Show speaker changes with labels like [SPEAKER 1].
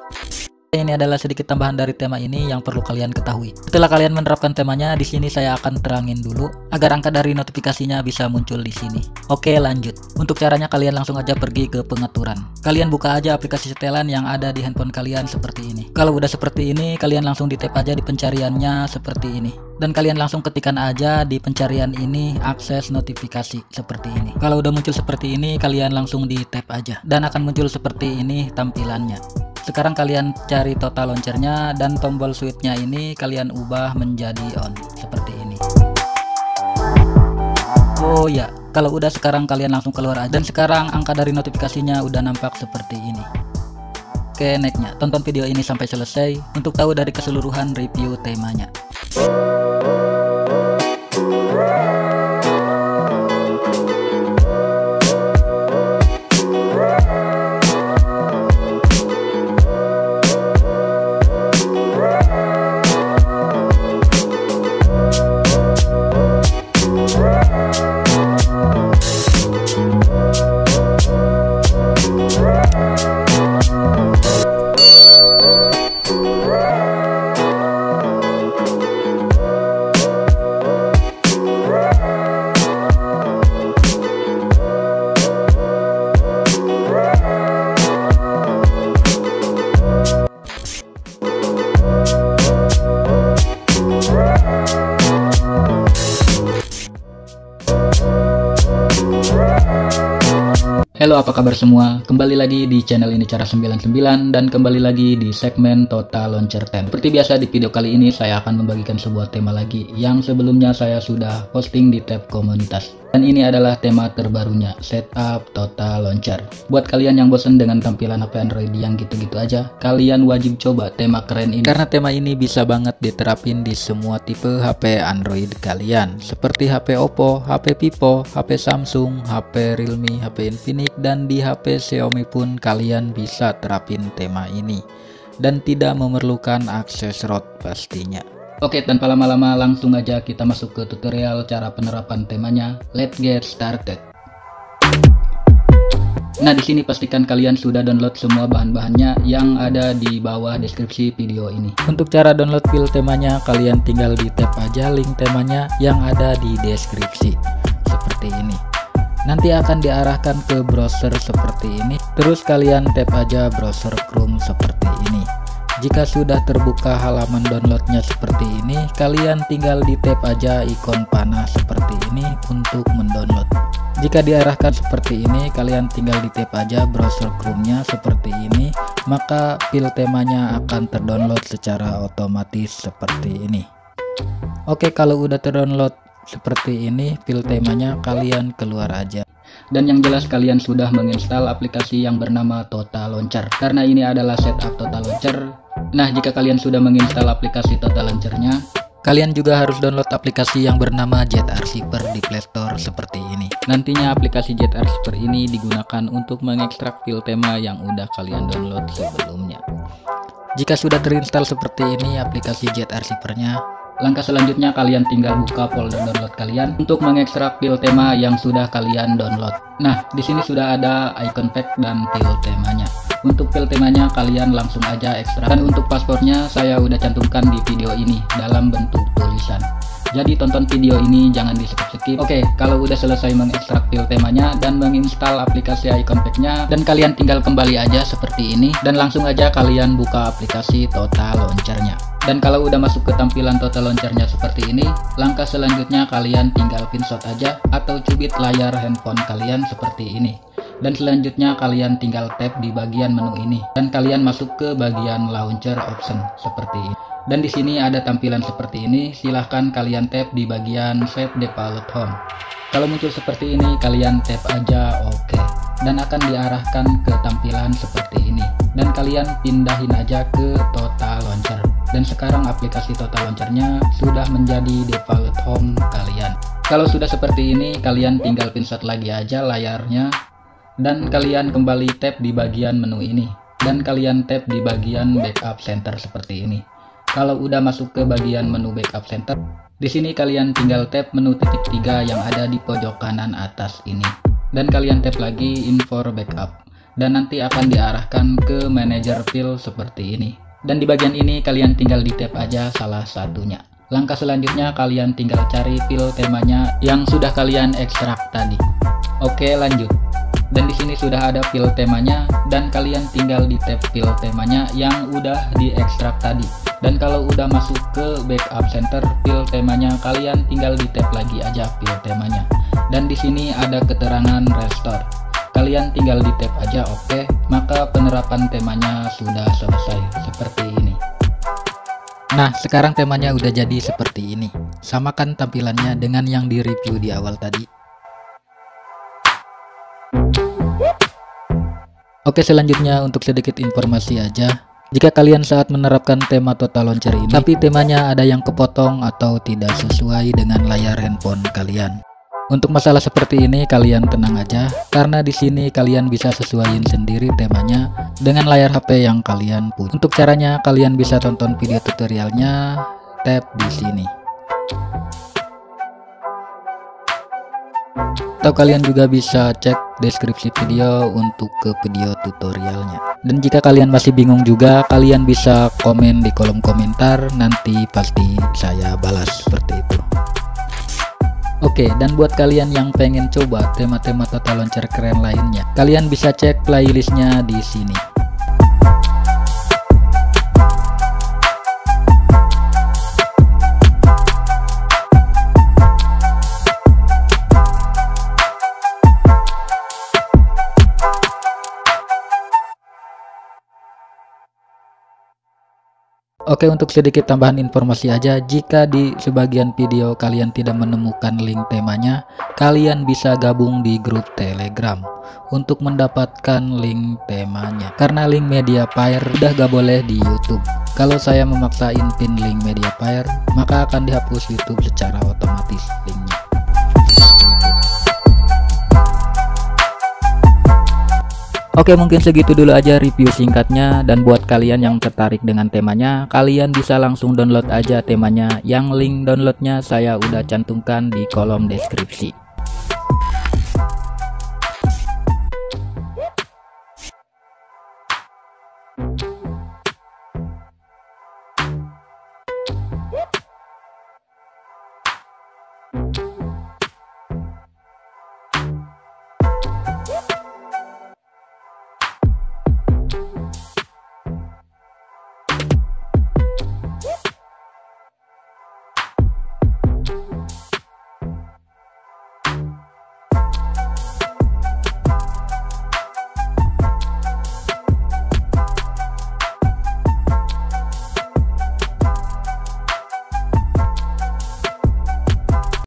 [SPEAKER 1] Ini adalah sedikit tambahan dari tema ini yang perlu kalian ketahui. Setelah kalian menerapkan temanya, di sini saya akan terangin dulu agar angka dari notifikasinya bisa muncul di sini. Oke, lanjut. Untuk caranya kalian langsung aja pergi ke pengaturan. Kalian buka aja aplikasi setelan yang ada di handphone kalian seperti ini. Kalau udah seperti ini, kalian langsung di tap aja di pencariannya seperti ini. Dan kalian langsung ketikkan aja di pencarian ini akses notifikasi seperti ini. Kalau udah muncul seperti ini, kalian langsung di tap aja dan akan muncul seperti ini tampilannya. Sekarang kalian cari total launchernya dan tombol switchnya ini kalian ubah menjadi on seperti ini. Oh ya, kalau udah sekarang kalian langsung keluar aja. Dan sekarang angka dari notifikasinya udah nampak seperti ini. Oke, nextnya tonton video ini sampai selesai untuk tahu dari keseluruhan review temanya. Halo, apa kabar semua? Kembali lagi di channel ini Cara 99 dan kembali lagi di segmen Total Launcher 10. Seperti biasa di video kali ini saya akan membagikan sebuah tema lagi yang sebelumnya saya sudah posting di tab komunitas. Dan ini adalah tema terbarunya, Setup Total Launcher. Buat kalian yang bosan dengan tampilan HP Android yang gitu-gitu aja, kalian wajib coba tema keren ini. Karena tema ini bisa banget diterapin di semua tipe HP Android kalian. Seperti HP Oppo, HP Vivo, HP Samsung, HP Realme, HP Infinix, dan di HP Xiaomi pun kalian bisa terapin tema ini. Dan tidak memerlukan akses ROT pastinya. Oke, tanpa lama-lama langsung aja kita masuk ke tutorial cara penerapan temanya. Let's get started. Nah, di sini pastikan kalian sudah download semua bahan-bahannya yang ada di bawah deskripsi video ini. Untuk cara download file temanya, kalian tinggal di tap aja link temanya yang ada di deskripsi. Seperti ini. Nanti akan diarahkan ke browser seperti ini. Terus kalian tap aja browser Chrome seperti ini. Jika sudah terbuka halaman downloadnya seperti ini, kalian tinggal di tap aja ikon panah seperti ini untuk mendownload. Jika diarahkan seperti ini, kalian tinggal di tap aja browser Chrome-nya seperti ini, maka file temanya akan terdownload secara otomatis seperti ini. Oke, kalau udah terdownload seperti ini file temanya, kalian keluar aja. Dan yang jelas kalian sudah menginstal aplikasi yang bernama Total Launcher, karena ini adalah setup Total Launcher. Nah, jika kalian sudah menginstal aplikasi Total Launcher-nya, kalian juga harus download aplikasi yang bernama ZArchiver di Play Store seperti ini. Nantinya aplikasi ZArchiver ini digunakan untuk mengekstrak file tema yang udah kalian download sebelumnya. Jika sudah terinstall seperti ini aplikasi ZArchiver-nya, langkah selanjutnya kalian tinggal buka folder download kalian untuk mengekstrak file tema yang sudah kalian download. Nah, di sini sudah ada icon pack dan file temanya. Untuk file temanya kalian langsung aja ekstrak. Dan untuk paspornya saya udah cantumkan di video ini dalam bentuk tulisan. Jadi tonton video ini jangan di skip-skip. Oke, kalau udah selesai mengekstrak file temanya dan menginstal aplikasi icon pack-nya, dan kalian tinggal kembali aja seperti ini dan langsung aja kalian buka aplikasi Total Launcher-nya. Dan kalau udah masuk ke tampilan Total Launcher-nya seperti ini, langkah selanjutnya kalian tinggal pinshot aja atau cubit layar handphone kalian seperti ini. Dan selanjutnya kalian tinggal tap di bagian menu ini dan kalian masuk ke bagian launcher option seperti ini. Dan di sini ada tampilan seperti ini, silahkan kalian tap di bagian set default home. Kalau muncul seperti ini kalian tap aja OK dan akan diarahkan ke tampilan seperti ini. Dan kalian pindahin aja ke Total Launcher. Dan sekarang aplikasi Total Launcher-nya sudah menjadi default home kalian. Kalau sudah seperti ini kalian tinggal pinshot lagi aja layarnya. Dan kalian kembali tap di bagian menu ini dan kalian tap di bagian backup center seperti ini. Kalau udah masuk ke bagian menu backup center, di sini kalian tinggal tap menu titik 3 yang ada di pojok kanan atas ini dan kalian tap lagi info backup. dan nanti akan diarahkan ke manajer file seperti ini. Dan di bagian ini kalian tinggal di tap aja salah satunya. Langkah selanjutnya kalian tinggal cari file temanya yang sudah kalian ekstrak tadi. Oke, lanjut. Dan di sini sudah ada file temanya dan kalian tinggal di tab file temanya yang udah diekstrak tadi. Dan kalau udah masuk ke backup center file temanya, kalian tinggal di tab lagi aja file temanya. Dan di sini ada keterangan restore. Kalian tinggal di tab aja, oke. Maka penerapan temanya sudah selesai seperti ini. Nah, sekarang temanya udah jadi seperti ini. Samakan tampilannya dengan yang di review di awal tadi. Oke, selanjutnya untuk sedikit informasi aja. Jika kalian saat menerapkan tema Total Launcher ini, tapi temanya ada yang kepotong atau tidak sesuai dengan layar handphone kalian. Untuk masalah seperti ini kalian tenang aja, karena di sini kalian bisa sesuaiin sendiri temanya dengan layar HP yang kalian punya. Untuk caranya kalian bisa tonton video tutorialnya, tap di sini. Atau kalian juga bisa cek deskripsi video untuk ke video tutorialnya. Dan jika kalian masih bingung juga, kalian bisa komen di kolom komentar, nanti pasti saya balas seperti itu. Oke, dan buat kalian yang pengen coba tema-tema Total Launcher keren lainnya, kalian bisa cek playlistnya di sini. Oke, untuk sedikit tambahan informasi aja, jika di sebagian video kalian tidak menemukan link temanya, kalian bisa gabung di grup Telegram untuk mendapatkan link temanya. Karena link Mediafire udah gak boleh di YouTube. Kalau saya memaksain pin link Mediafire, maka akan dihapus YouTube secara otomatis linknya. Oke, mungkin segitu dulu aja review singkatnya, dan buat kalian yang tertarik dengan temanya, kalian bisa langsung download aja temanya, yang link downloadnya saya udah cantumkan di kolom deskripsi.